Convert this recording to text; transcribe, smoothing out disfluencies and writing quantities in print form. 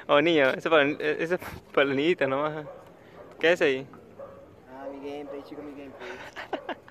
Oh, niño, eso es para los niñitos nomás. ¿Qué es ahí? Ah, mi gameplay, chico, mi gameplay.